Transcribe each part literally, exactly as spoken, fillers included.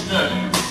Stück.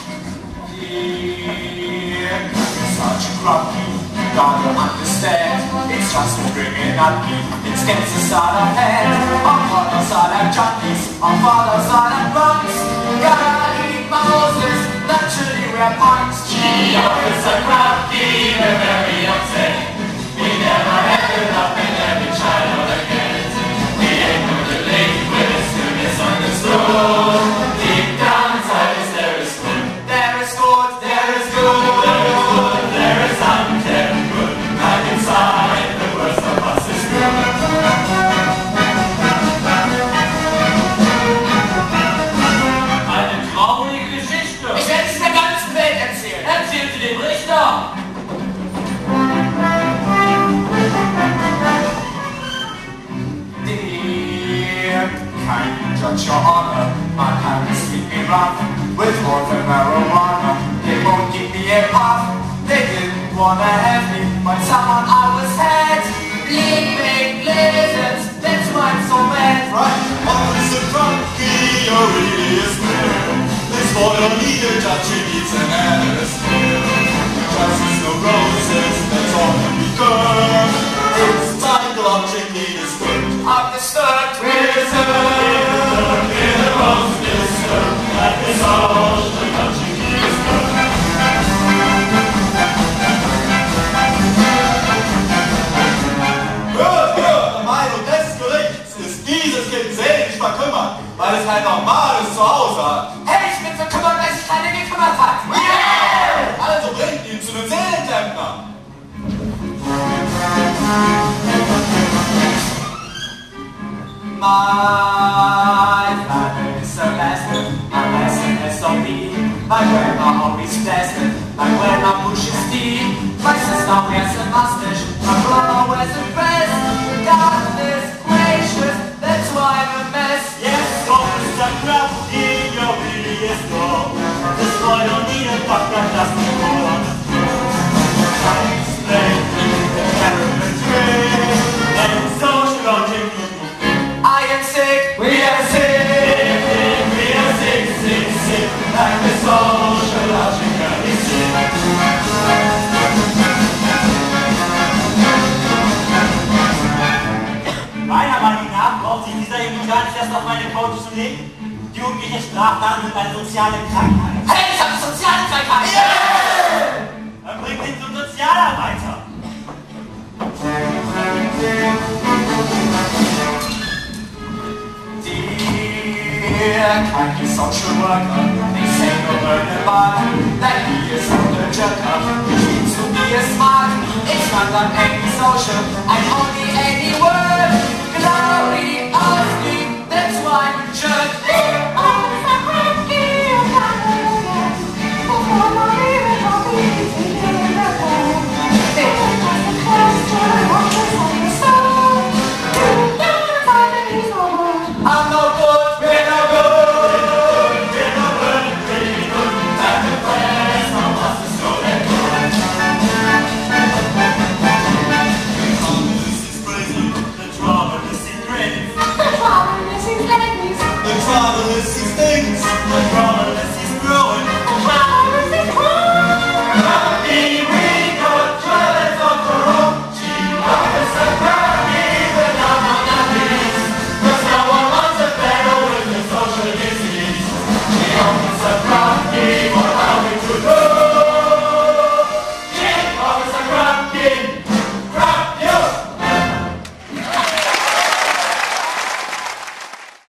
Here comes such a grumpy, gotta understand. It's just for bringing up heat. It's gets us out of hand. Our fathers are like junkies, our fathers are like drunks. Gotta eat Moses, naturally we're punks. Gee, it's a grumpy, we're very upset. We never had enough in every child again. We ain't no delinquents, who misunderstood. Deep down inside us there is good. There is good, there is good, there is good, there is unkept good. And inside the worst of us is good. Eine traurige Geschichte. Ich werde es der ganzen Welt erzählen. Erzählen Sie dem Richter. Kind judge your honor, my parents treat me rough with more than marijuana. They won't give me a puff. They didn't wanna have me, but someone I was had. Bleeping lizards, that's why I'm so mad. Right, oh, it's a drunkie, you're really a square. This boy don't need a judge, he needs an atmosphere. Justice, no roses, that's all that we got. It's psychologically disturbed. I'm disturbed, we're disturbed. Weil es halt normales Zuhause hat. Hey, ich bin verkümmert, weil sich keiner gekümmert hat. Yeah! Also bringt ihn zu einem Seelenklempner. My father is a bastard, my lesson is so mean. My grandma always blasted, my grandma pushes deep. My sister wears a mustache, my brother wears a dress. God is gracious, that's why I'm a mess. Yes, God is a crafty, you're really a strong. This boy don't need a doctor, just a call on the floor. I explain the terrible trick, and sociologically. I am sick, we are sick, we are sick, sick, sick, like the sociologically sick. Meiner Meinung nach braucht sich dieser Junge gar nicht erst auf meine Couch zu legen. Jugendliche Straftaten sind eine soziale Krankheit. Hey, ich habe eine soziale Krankheit! Yeah! Dann bringt ihn zum Sozialarbeiter. Dear kindly social worker, they say no learn about that he is not a jerker. He needs to be a smart, it's not that antisocial. I'm